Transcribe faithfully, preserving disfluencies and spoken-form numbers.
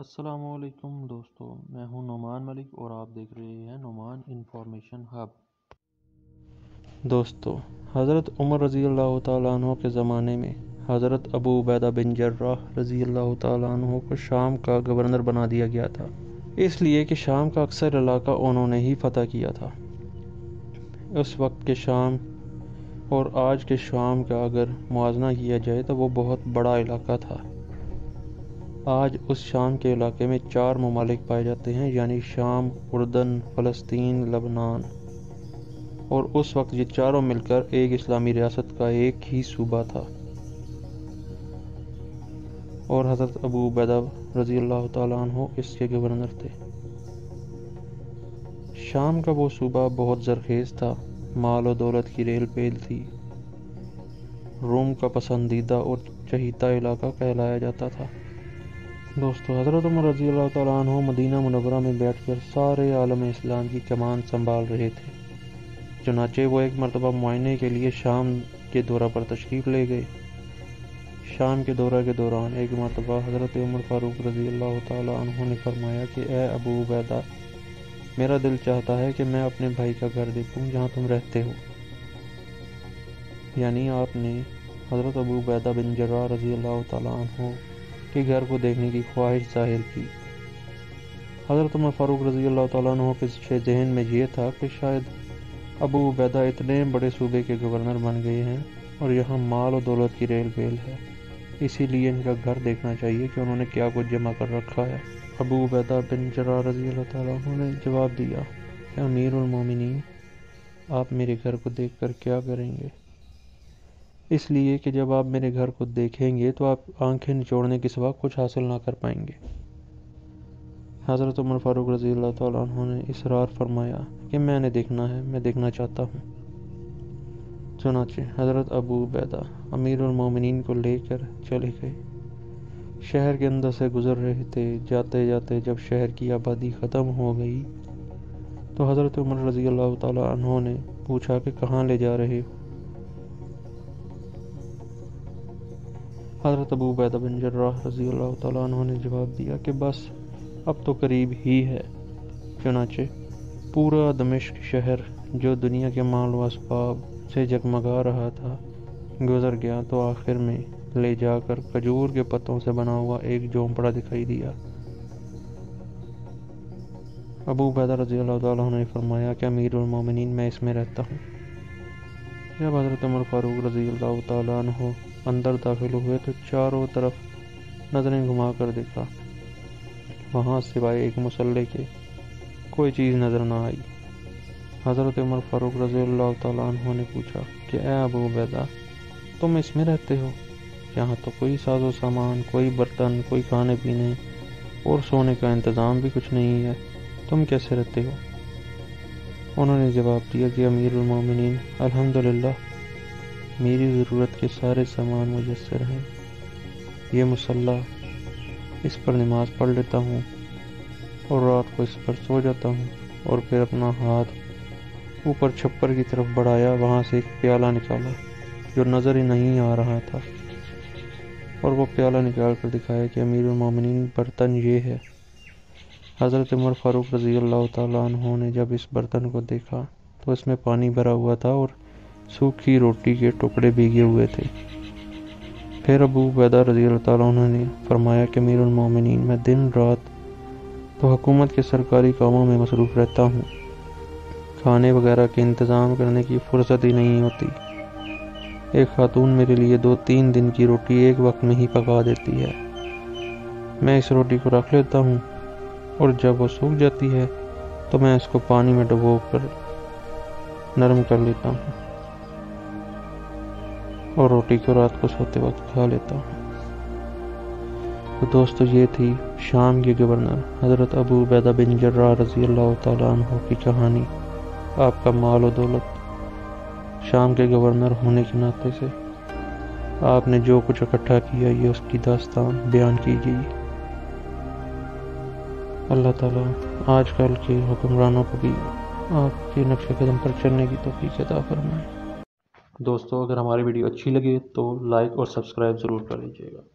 السلام علیکم دوستو، میں ہوں نعمان ملک اور آپ دیکھ رہے ہیں نعمان انفارمیشن ہب۔ دوستو، حضرت عمر رضی اللہ تعالیٰ عنہ کے زمانے میں حضرت ابو عبیدہ بن جراح رضی اللہ تعالیٰ عنہ کو شام کا گورنر بنا دیا گیا تھا، اس لیے کہ شام کا اکثر علاقہ انہوں نے ہی فتح کیا تھا۔ اس وقت کے شام اور آج کے شام کا اگر موازنہ کیا جائے تو وہ بہت بڑا علاقہ تھا۔ آج اس شام کے علاقے میں چار ممالک پائے جاتے ہیں، یعنی شام، اردن، فلسطین، لبنان، اور اس وقت یہ چاروں مل کر ایک اسلامی ریاست کا ایک ہی صوبہ تھا، اور حضرت ابو عبیدہ رضی اللہ تعالیٰ عنہ اس کے گورنر تھے۔ شام کا وہ صوبہ بہت زرخیز تھا، مال و دولت کی ریل پیل تھی، روم کا پسندیدہ اور چہیتا علاقہ کہلایا جاتا تھا۔ دوستو، حضرت عمر رضی اللہ تعالیٰ عنہ مدینہ منورہ میں بیٹھ کر سارے عالم اسلام کی کمان سنبھال رہے تھے۔ چنانچہ وہ ایک مرتبہ معائنے کے لیے شام کے دورہ پر تشریف لے گئے۔ شام کے دورہ کے دوران ایک مرتبہ حضرت عمر فاروق رضی اللہ تعالیٰ عنہ نے فرمایا کہ اے ابو عبیدہ، میرا دل چاہتا ہے کہ میں اپنے بھائی کا گھر دیکھوں جہاں تم رہتے ہو۔ یعنی آپ نے حضرت ابو عبیدہ بن جراح رضی اللہ تعالیٰ عنہ کے گھر کو دیکھنے کی خواہش ظاہر کی۔ حضرت عمر فاروق رضی اللہ تعالیٰ عنہ کے ذہن میں یہ تھا کہ شاید ابو عبیدہ اتنے بڑے صوبے کے گورنر بن گئے ہیں اور یہاں مال و دولت کی ریل پیل ہے، اسی لیے ان کا گھر دیکھنا چاہیے کہ انہوں نے کیا کچھ جمع کر رکھا ہے۔ ابو عبیدہ بن جراح رضی اللہ تعالیٰ عنہ نے جواب دیا کہ امیر المومنین، آپ میرے گھر کو دیکھ کر کیا کریں گے؟ اس لیے کہ جب آپ میرے گھر کو دیکھیں گے تو آپ آنکھیں نچوڑنے کے سوا کچھ حاصل نہ کر پائیں گے۔ حضرت عمر فاروق رضی اللہ تعالیٰ عنہ نے اصرار فرمایا کہ میں نے دیکھنا ہے، میں دیکھنا چاہتا ہوں۔ چنانچہ حضرت ابو عبیدہ امیر المومنین کو لے کر چلے گئے۔ شہر کے اندر سے گزر رہے تھے، جاتے جاتے جب شہر کی آبادی ختم ہو گئی تو حضرت عمر رضی اللہ تعالیٰ عنہ نے پوچھا کہ کہاں لے جا رہے ہو؟ حضرت ابو عبیدہ بن جراح رضی اللہ تعالیٰ عنہ نے جواب دیا کہ بس اب تو قریب ہی ہے۔ چنانچہ پورا دمشق شہر جو دنیا کے مال و اسباب سے جگمگا رہا تھا گزر گیا تو آخر میں لے جا کر کھجور کے پتوں سے بنا ہوا ایک جھونپڑا دکھائی دیا۔ ابو عبیدہ رضی اللہ تعالیٰ عنہ نے فرمایا کہ امیر المومنین، میں اس میں رہتا ہوں۔ جب حضرت عمر فاروق رضی اللہ تعالیٰ عنہ اندر داخل ہوئے تو چاروں طرف نظریں گھما کر دیکھا، وہاں سوائے ایک مصلے کے کوئی چیز نظر نہ آئی۔ حضرت عمر فاروق رضی اللہ تعالیٰ عنہ نے پوچھا کہ اے ابو عبیدہ، تم اس میں رہتے ہو؟ یہاں تو کوئی ساز و سامان، کوئی برتن، کوئی کھانے پینے اور سونے کا انتظام بھی کچھ نہیں ہے، تم کیسے رہتے ہو؟ انہوں نے جواب دیا کہ امیر المومنین، الحمدللہ میری ضرورت کے سارے سامان میسر ہیں۔ یہ مصلی، اس پر نماز پڑھ لیتا ہوں اور رات کو اس پر سو جاتا ہوں، اور پھر اپنا ہاتھ اوپر چھپر کی طرف بڑھایا، وہاں سے ایک پیالہ نکالا جو نظر ہی نہیں آ رہا تھا، اور وہ پیالہ نکال کر دکھایا کہ امیر المومنین برتن یہ ہے۔ حضرت عمر فاروق رضی اللہ تعالیٰ عنہ نے جب اس برتن کو دیکھا تو اس میں پانی بھرا ہوا تھا اور سوکھی روٹی کے ٹکڑے بھیگے ہوئے تھے۔ پھر ابو عبیدہ رضی اللہ تعالیٰ عنہ نے فرمایا کہ امیر المومنین، میں دن رات تو حکومت کے سرکاری کاموں میں مصروف رہتا ہوں، کھانے وغیرہ کے انتظام کرنے کی فرصت ہی نہیں ہوتی۔ ایک خاتون میرے لیے دو تین دن کی روٹی ایک وقت میں ہی پکا دیتی ہے۔ میں اس روٹی کو رکھ لیتا ہوں اور جب وہ سوکھ جاتی ہے تو میں اس کو پانی میں ڈبو کر نرم کر لیتا ہوں اور روٹی کو رات کو سوتے وقت کھا لیتا ہوں۔ تو دوستو، یہ تھی شام کے گورنر حضرت ابو عبیدہ بن جراح رضی اللہ تعالیٰ عنہ کی کہانی۔ آپ کا مال و دولت، شام کے گورنر ہونے کے ناطے سے آپ نے جو کچھ اکٹھا کیا، یہ اس کی داستان بیان کی گئی۔ اللہ تعالیٰ آج کل کے حکمرانوں کو بھی آپ کے نقش قدم پر چلنے کی توفیق عطا فرمائے۔ دوستو، اگر ہماری ویڈیو اچھی لگے تو لائک اور سبسکرائب ضرور کر لیجیے گا۔